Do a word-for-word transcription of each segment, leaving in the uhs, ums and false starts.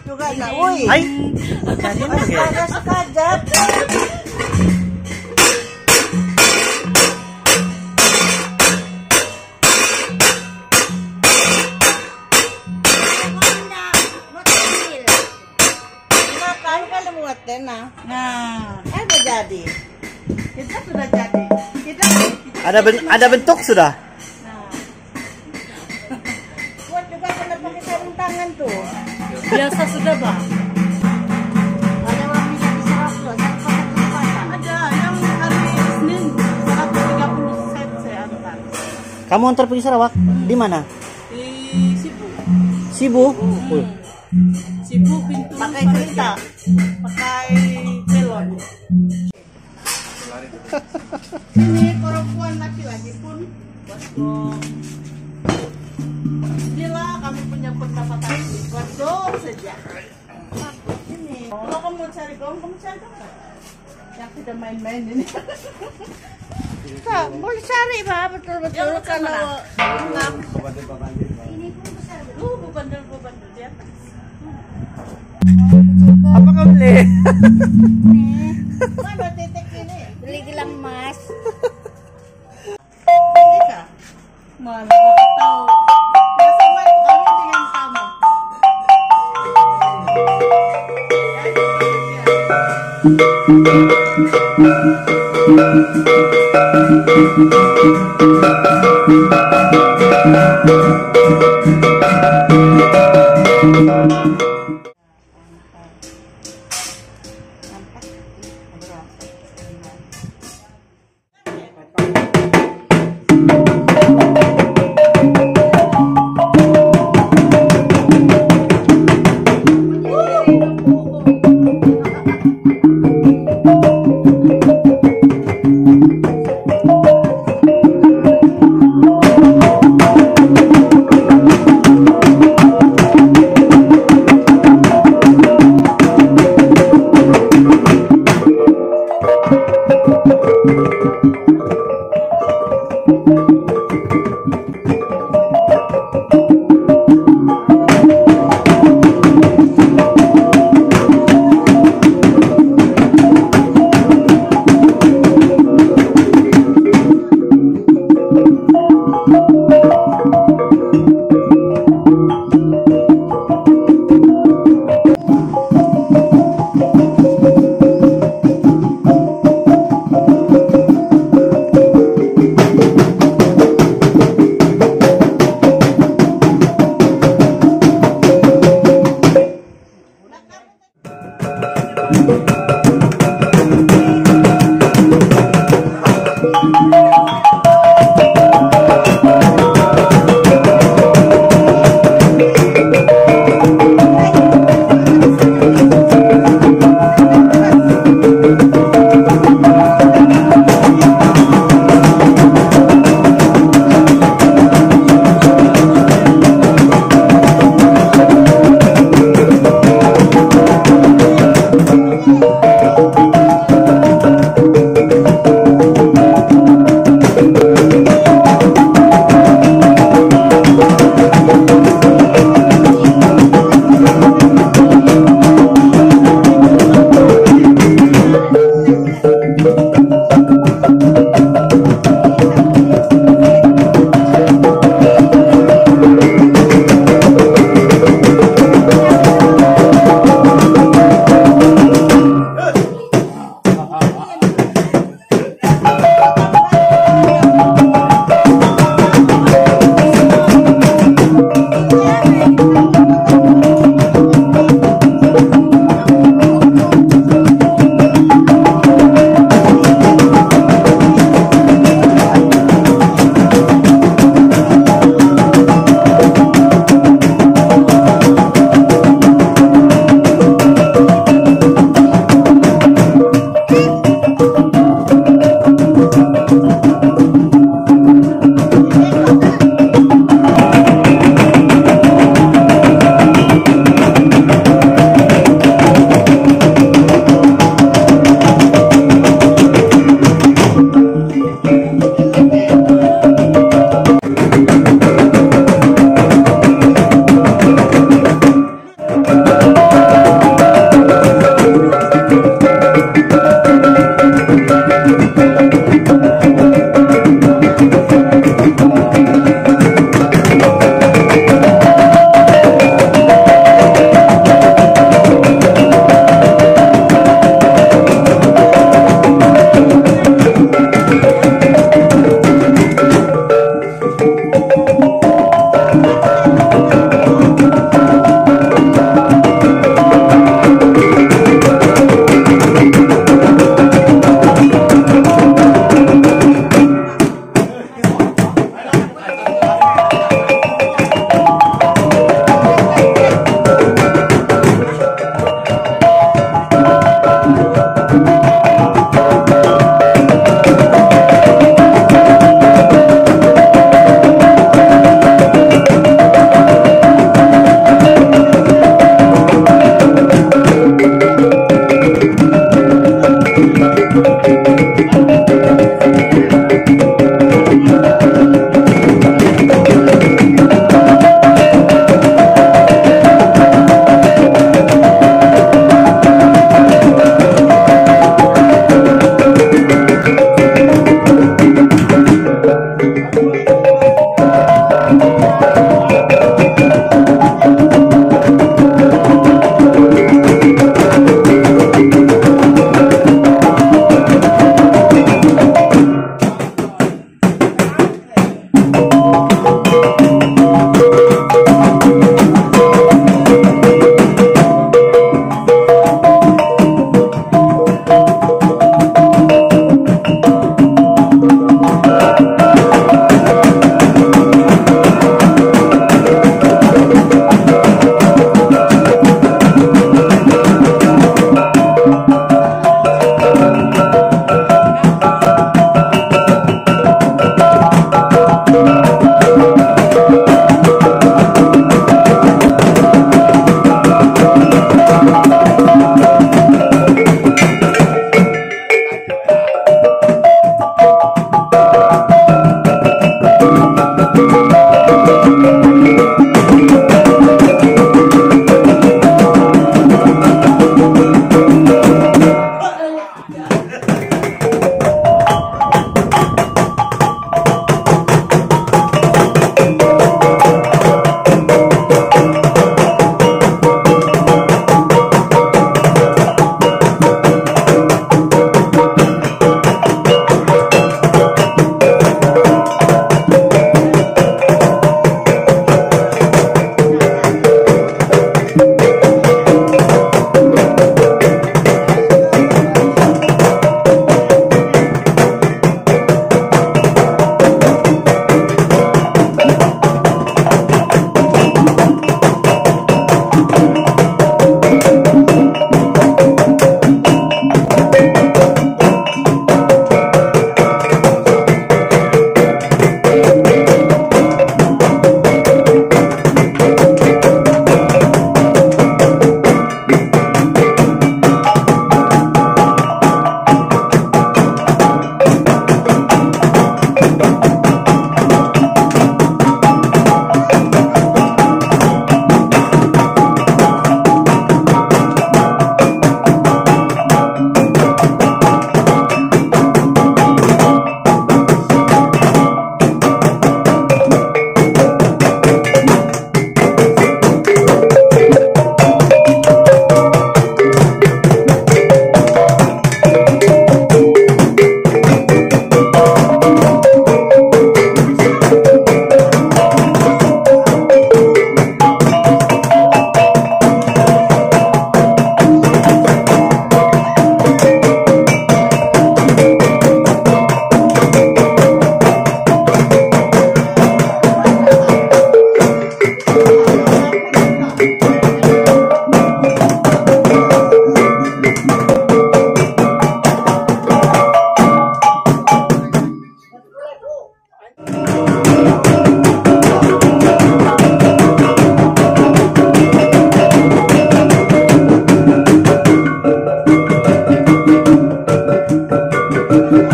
juga na. Uy. Ay. Jadi lagi. Ada sekajap. Nah, nah, ada jadi. Kita sudah jadi. Kita, kita ada ben ada bentuk sudah. Nah, buat juga kena pakai sarung tangan tuh. Biasa sudah bang. Ada yang bisa diserap tuh, ada yang hari Senin seratus tiga puluh set saya antar. Kamu antar pergi Sarawak? Di mana? Di Sibu. Sibu. Hmm. Sibu pintu pakai kereta, pakai pelon. Ini perempuan laki-laki pun Waduh. Bila kami punya pendapatan waduh saja. ini. Kalau kamu cari gaun, kamu cari gaun. Yang tidak main-main ini. Kak, boleh cari pak betul-betul Yang macam kalau enam. ini pun besar betul. Lu bebandel-bebandel di atas. Apa kau beli? Mana titik ini? Beli gelang emas. Ini kah? Mana aku tahu. Biasa main kamu dengan kamu. Thank you.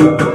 Sarawak.